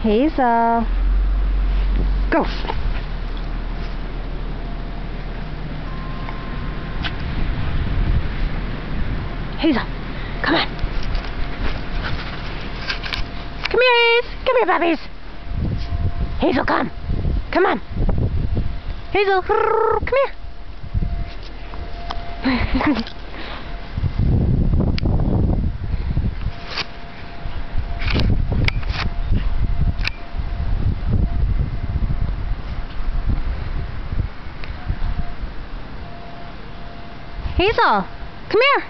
Hazel. Go. Hazel, come on. Come here, Hazel. Come here, puppies. Hazel, come. Come on. Hazel, come here. Hazel, come here.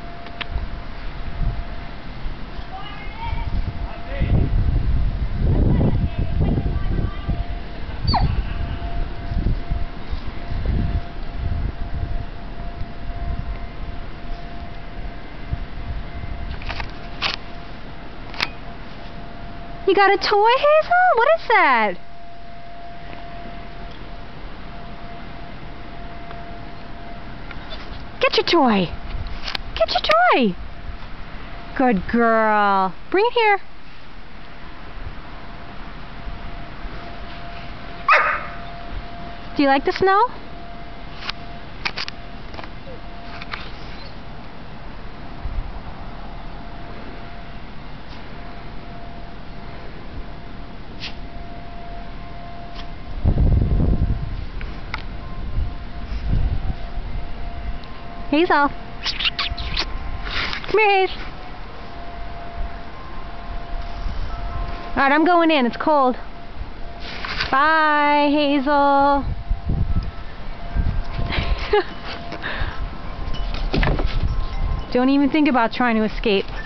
You got a toy, Hazel? What is that? Get your toy. Get your toy. Good girl. Bring it here. Do you like the snow? Hazel. Come here, Hazel. Alright, I'm going in. It's cold. Bye, Hazel. Don't even think about trying to escape.